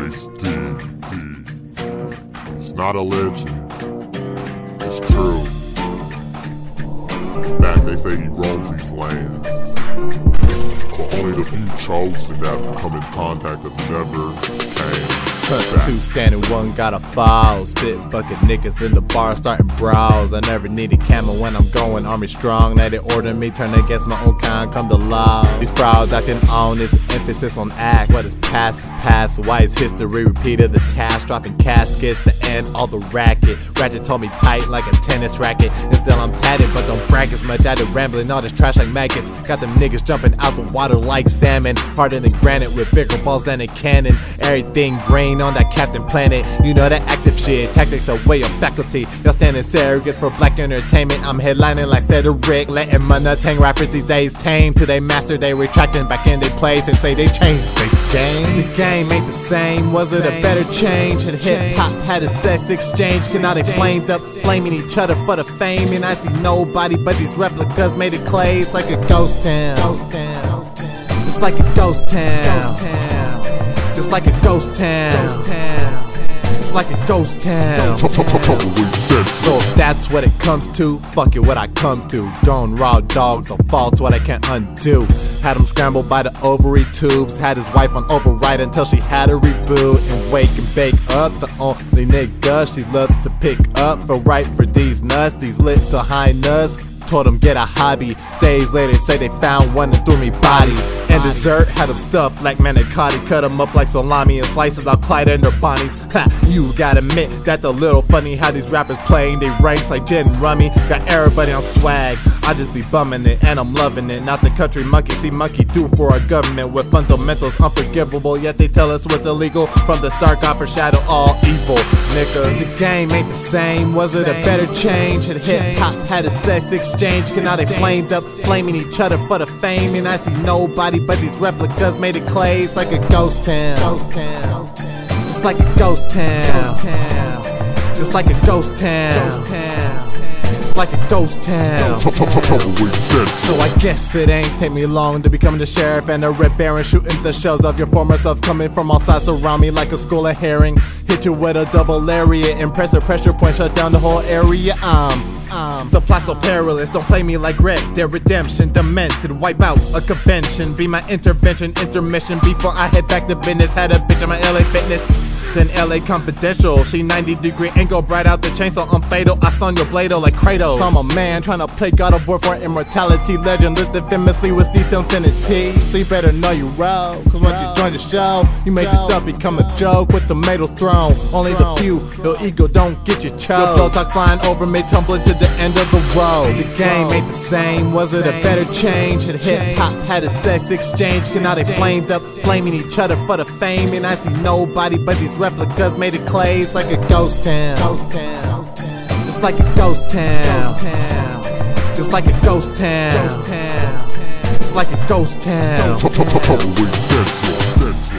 Ice-T. It's not a legend, it's true. In fact, they say he roams these lands, but only the few chosen that have come in contact have never came back. Two standing, one got a foul. Spit bucket niggas in the bar starting brawls. I never needed camo when I'm going army strong. Now they order me, turn against my own kind, come to law. These crowds acting on this emphasis on act. What is past is past, why is history repeated? The task, dropping caskets to end all the racket. Ratchet told me tight like a tennis racket. And still I'm tatted, but don't brag as much. I did rambling all this trash like maggots. Got them niggas jumping out the water like salmon. Harder than granite with bigger balls than a cannon. Everything green on that Captain Planet. You know that active shit, tactics are way of faculty. Y'all standing surrogates for black entertainment. I'm headlining like Cedric, letting my nutang rappers these days tame. Till they master, they retracting back in their place and say they changed the game. The game ain't the same, was it a better change? And hip-hop had a sex exchange, cause now they flamed up, blaming each other for the fame. And I see nobody but these replicas made it clay. It's like a ghost town. It's like a ghost town. It's like a ghost town. It's like a ghost town. So if that's what it comes to, fuck it, what I come to. Gone raw dog, the fault's what I can't undo. Had him scrambled by the ovary tubes. Had his wife on override until she had a reboot. And wake and bake up, the only nigga she loves to pick up. For right for these nuts, these little high nuts. Told them get a hobby. Days later say they found one and threw me bodies. And dessert had them stuffed like manicotti. Cut them up like salami and slices out Clyde and their bonnies. Ha, you gotta admit that's a little funny how these rappers playing they ranks like gin and rummy. Got everybody on swag, I just be bumming it and I'm loving it. Not the country monkey, see monkey do for our government. With fundamentals unforgivable, yet they tell us what's illegal. From the start God foreshadow all evil. Nigga, the game ain't the same, was it a better change? And hip-hop had a sex exchange, cause now they flamed up, blaming each other for the fame. And I see nobody but these replicas made it clay. It's like a ghost town. It's like a ghost town. It's like a ghost town. It's like a ghost town. So I guess it ain't take me long to become the sheriff and the Red Baron, shooting the shells of your former selves coming from all sides around me like a school of herring. Hit you with a double lariat, impressive pressure point, shut down the whole area. The plot's so perilous, don't play me like Red Dead Redemption. Demented, wipe out a convention. Be my intervention, intermission. Before I head back to business, had a bitch on my LA Fitness. Then LA Confidential, she 90-degree angle, bright out the chainsaw, I'm fatal. I son your Blado like Kratos. I'm a man trying to play God of War for immortality. Legend lived infamously with Steve Infinity. So you better know you roll, cause once you join the show, you make yourself become a joke with the metal throne. Only the few, your ego don't get you chose. Your blow talk flying over me, tumbling to the end of the road. The game ain't the same, was it a better change? And hip-hop had a sex exchange, cause now they flamed up, blaming each other for the fame. And I see nobody but these replicas made it clay. It's like a ghost town. It's like a ghost town. It's like a ghost town. It's like a ghost town.